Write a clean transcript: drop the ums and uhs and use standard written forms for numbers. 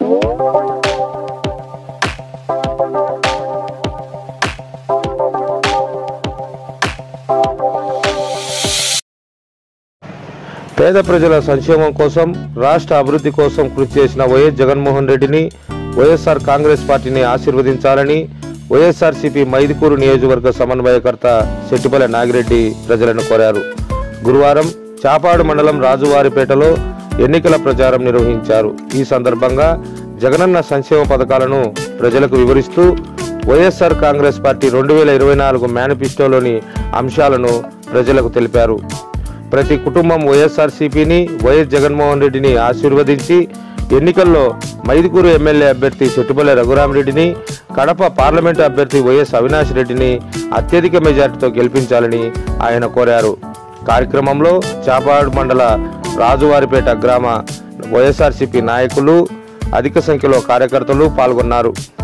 పేద ప్రజల సంక్షేమం కోసం రాష్ట్ర అభివృద్ధి కోసం కృషి చేసిన వైఎస్ జగన్మోహన్ రెడ్డిని వైఎస్ఆర్ కాంగ్రెస్ పార్టీని ఆశీర్వదించాలని వైఎస్ఆర్సీపీ మైదుకూరు నియోజకవర్గ సమన్వయకర్త శెట్టిపల్లె నాగిరెడ్డి ప్రజలను కోరారు. గురువారం చాపాడు మండలం రాజువారిపేటలో ఎన్నికల ప్రచారం నిర్వహించారు. ఈ సందర్భంగా జగనన్న సంక్షేమ పథకాలను ప్రజలకు వివరిస్తూ వైఎస్ఆర్ కాంగ్రెస్ పార్టీ 2024 మేనిఫెస్టోలోని అంశాలను ప్రజలకు తెలిపారు. ప్రతి కుటుంబం వైఎస్ఆర్సీపీని, వైఎస్ జగన్మోహన్ రెడ్డిని ఆశీర్వదించి ఎన్నికల్లో మైదుకూరు ఎమ్మెల్యే అభ్యర్థి శెట్టిపల్లె రఘురామి రెడ్డిని, కడప పార్లమెంటు అభ్యర్థి వైఎస్ అవినాష్ రెడ్డిని అత్యధిక మెజార్టీతో గెలిపించాలని ఆయన కోరారు. కార్యక్రమంలో చాపాడు మండల రాజువారిపేట గ్రామ వైఎస్ఆర్సీపీ నాయకులు, అధిక సంఖ్యలో కార్యకర్తలు పాల్గొన్నారు.